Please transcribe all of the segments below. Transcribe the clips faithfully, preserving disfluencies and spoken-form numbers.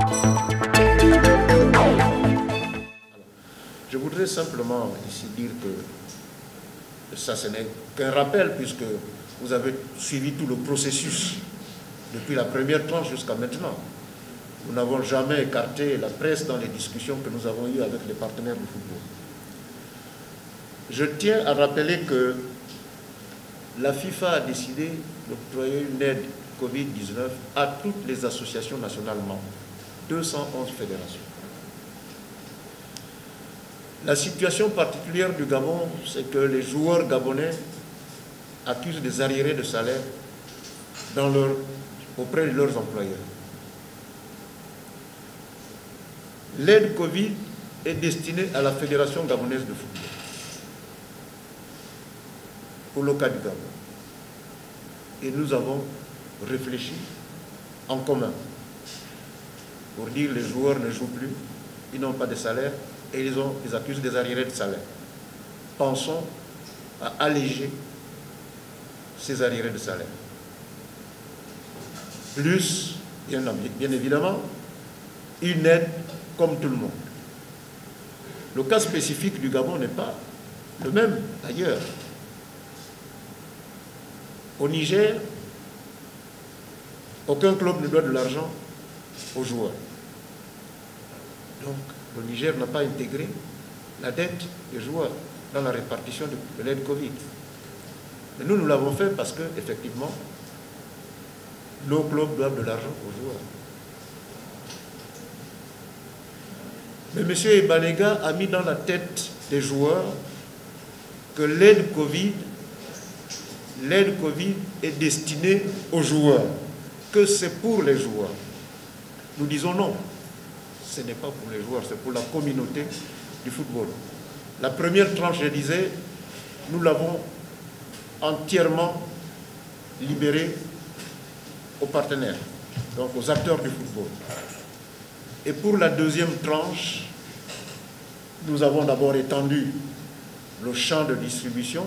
Je voudrais simplement ici dire que ça, ce n'est qu'un rappel, puisque vous avez suivi tout le processus depuis la première tranche jusqu'à maintenant. Nous n'avons jamais écarté la presse dans les discussions que nous avons eues avec les partenaires du football. Je tiens à rappeler que la FIFA a décidé d'octroyer une aide Covid dix-neuf à toutes les associations nationales membres, deux cent onze fédérations. La situation particulière du Gabon, c'est que les joueurs gabonais accusent des arriérés de salaire dans leur, auprès de leurs employeurs. L'aide Covid est destinée à la Fédération gabonaise de football, pour le cas du Gabon. Et nous avons réfléchi en commun pour dire que les joueurs ne jouent plus, ils n'ont pas de salaire et ils, ont, ils accusent des arriérés de salaire. Pensons à alléger ces arriérés de salaire. Plus, bien, bien évidemment, une aide comme tout le monde. Le cas spécifique du Gabon n'est pas le même ailleurs. Au Niger, aucun club ne doit de l'argent aux joueurs. Donc, le Niger n'a pas intégré la dette des joueurs dans la répartition de l'aide Covid. Mais nous, nous l'avons fait parce que, effectivement, nos clubs doivent de l'argent aux joueurs. Mais M. Ebanega a mis dans la tête des joueurs que l'aide Covid, l'aide Covid est destinée aux joueurs, que c'est pour les joueurs. Nous disons non, ce n'est pas pour les joueurs, c'est pour la communauté du football. La première tranche, je disais, nous l'avons entièrement libérée aux partenaires, donc aux acteurs du football. Et pour la deuxième tranche, nous avons d'abord étendu le champ de distribution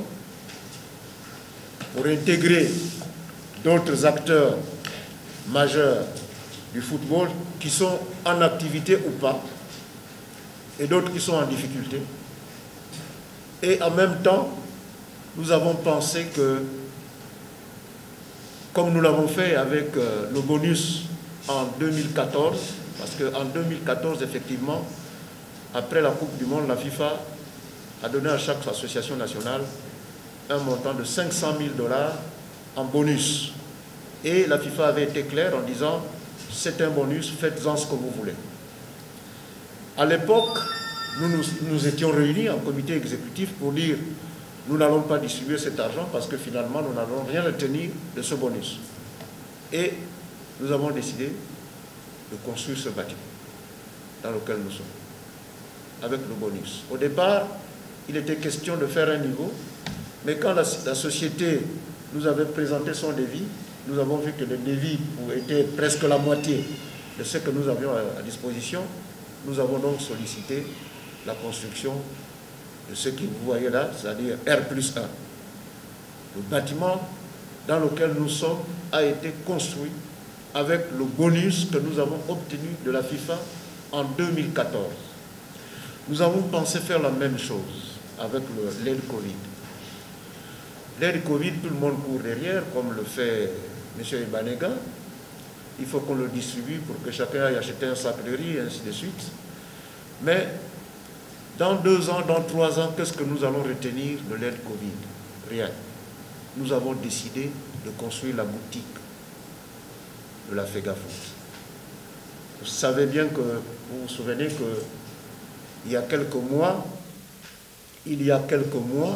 pour intégrer d'autres acteurs majeurs du football qui sont en activité ou pas, et d'autres qui sont en difficulté. Et en même temps, nous avons pensé que, comme nous l'avons fait avec le bonus en deux mille quatorze, parce qu'en deux mille quatorze, effectivement, après la Coupe du Monde, la FIFA a donné à chaque association nationale un montant de cinq cent mille dollars en bonus. Et la FIFA avait été claire en disant, c'est un bonus, faites-en ce que vous voulez. À l'époque, nous, nous nous étions réunis en comité exécutif pour dire, nous n'allons pas distribuer cet argent parce que finalement, nous n'allons rien retenir de ce bonus. Et nous avons décidé de construire ce bâtiment dans lequel nous sommes, avec le bonus. Au départ, il était question de faire un niveau, mais quand la, la société nous avait présenté son devis, nous avons vu que le devis était presque la moitié de ce que nous avions à, à disposition. Nous avons donc sollicité la construction de ce que vous voyez là, c'est-à-dire R plus un. Le bâtiment dans lequel nous sommes a été construit avec le bonus que nous avons obtenu de la FIFA en deux mille quatorze. Nous avons pensé faire la même chose avec l'aide Covid. L'aide Covid, tout le monde court derrière, comme le fait M. Ebanega. Il faut qu'on le distribue pour que chacun aille acheter un sac de riz, et ainsi de suite. Mais dans deux ans, dans trois ans, qu'est-ce que nous allons retenir de l'aide Covid? Rien. Nous avons décidé de construire la boutique de la FEGAFOOT. Vous savez bien que, vous vous souvenez que il y a quelques mois, il y a quelques mois,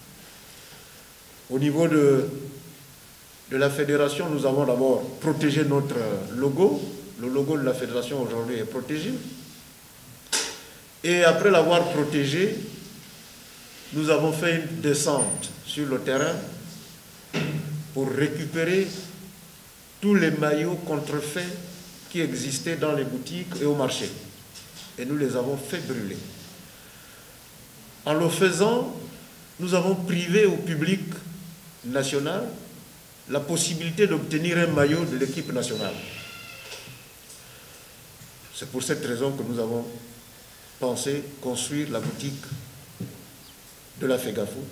au niveau de, de la fédération, nous avons d'abord protégé notre logo. Le logo de la fédération aujourd'hui est protégé. Et après l'avoir protégé, nous avons fait une descente sur le terrain pour récupérer tous les maillots contrefaits qui existaient dans les boutiques et au marché. Et nous les avons fait brûler. En le faisant, nous avons privé au public national la possibilité d'obtenir un maillot de l'équipe nationale. C'est pour cette raison que nous avons pensé construire la boutique de la FEGAFOOT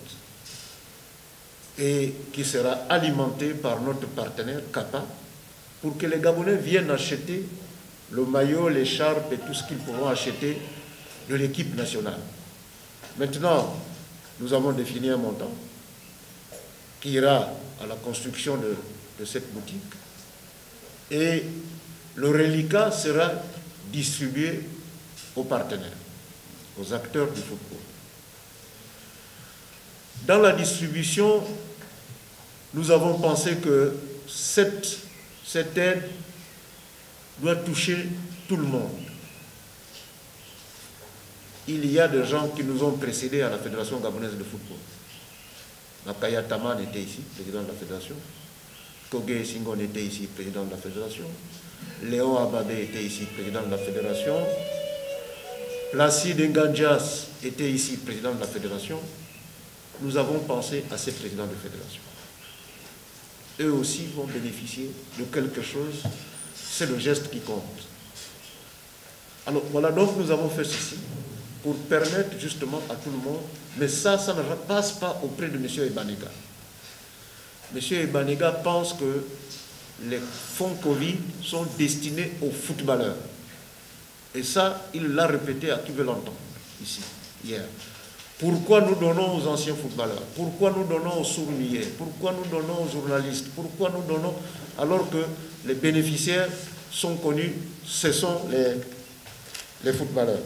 et qui sera alimentée par notre partenaire Kappa pour que les Gabonais viennent acheter le maillot, l'écharpe et tout ce qu'ils pourront acheter de l'équipe nationale. Maintenant, nous avons défini un montant qui ira à la construction de, de cette boutique et le reliquat sera distribué aux partenaires, aux acteurs du football. Dans la distribution, nous avons pensé que cette, cette aide doit toucher tout le monde. Il y a des gens qui nous ont précédés à la Fédération gabonaise de football. Nakaya Taman était ici, président de la fédération. Kogé Singon était ici, président de la fédération. Léon Ababé était ici, président de la fédération. Placide Nganjas était ici, président de la fédération. Nous avons pensé à ces présidents de fédération. Eux aussi vont bénéficier de quelque chose. C'est le geste qui compte. Alors voilà, donc nous avons fait ceci pour permettre justement à tout le monde, mais ça, ça ne passe pas auprès de M. Ebanega. M. Ebanega pense que les fonds Covid sont destinés aux footballeurs. Et ça, il l'a répété à qui veut l'entendre, ici, hier. Pourquoi nous donnons aux anciens footballeurs? Pourquoi nous donnons aux sourds-muets? Pourquoi nous donnons aux journalistes? Pourquoi nous donnons alors que les bénéficiaires sont connus, ce sont les, les footballeurs?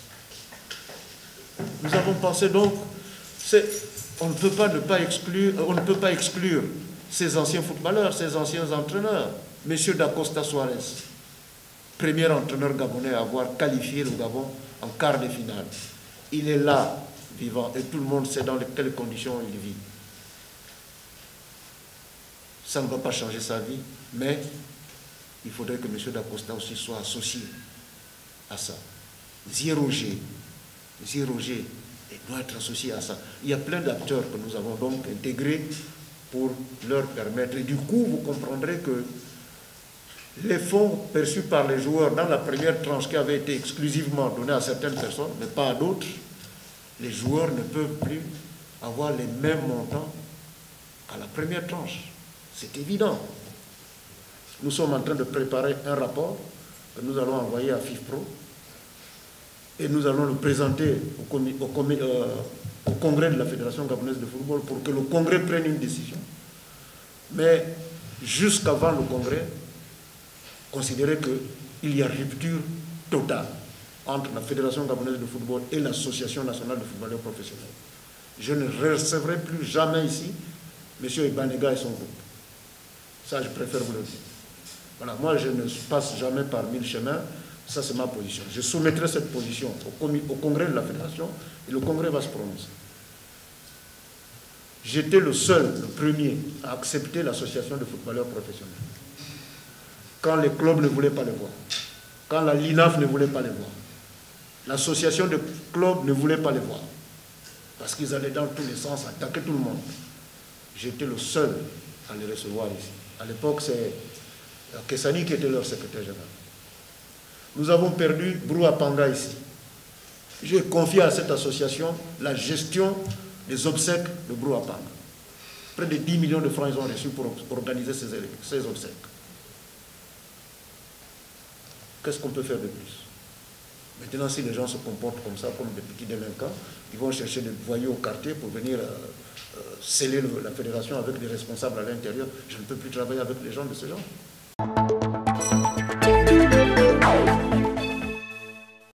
Nous avons pensé donc, on ne peut pas ne pas exclure, on ne peut pas exclure ces anciens footballeurs, ces anciens entraîneurs. Monsieur Dacosta Suarez, premier entraîneur gabonais à avoir qualifié le Gabon en quart de finale. Il est là, vivant, et tout le monde sait dans quelles conditions il vit. Ça ne va pas changer sa vie, mais il faudrait que M. Dacosta aussi soit associé à ça. Ziroger, Ziroger doit être associé à ça. Il y a plein d'acteurs que nous avons donc intégrés pour leur permettre. Et du coup, vous comprendrez que les fonds perçus par les joueurs dans la première tranche qui avait été exclusivement donnés à certaines personnes, mais pas à d'autres, les joueurs ne peuvent plus avoir les mêmes montants qu'à la première tranche. C'est évident. Nous sommes en train de préparer un rapport que nous allons envoyer à FIFPro et nous allons le présenter au, commis, au, commis, euh, au congrès de la Fédération gabonaise de football pour que le congrès prenne une décision. Mais jusqu'avant le congrès, considérez qu'il y a rupture totale entre la Fédération gabonaise de football et l'Association nationale de footballeurs professionnels. Je ne recevrai plus jamais ici M. Ebanega et son groupe. Ça, je préfère vous le dire. Voilà, moi, je ne passe jamais par mille chemins. Ça, c'est ma position. Je soumettrai cette position au, au congrès de la Fédération et le congrès va se prononcer. J'étais le seul, le premier, à accepter l'association de footballeurs professionnels. Quand les clubs ne voulaient pas les voir, quand la L I N A F ne voulait pas les voir, l'association de clubs ne voulait pas les voir, parce qu'ils allaient dans tous les sens attaquer tout le monde. J'étais le seul à les recevoir ici. À l'époque, c'est Kessani qui était leur secrétaire général. Nous avons perdu Brou Apanga ici. J'ai confié à cette association la gestion des obsèques de Brou Apanga. Près de dix millions de francs ils ont reçus pour organiser ces, ces obsèques. Qu'est-ce qu'on peut faire de plus? Maintenant, si les gens se comportent comme ça, comme des petits délinquants, ils vont chercher des voyous au quartier pour venir euh, euh, sceller le, la fédération avec des responsables à l'intérieur. Je ne peux plus travailler avec les gens de ce genre.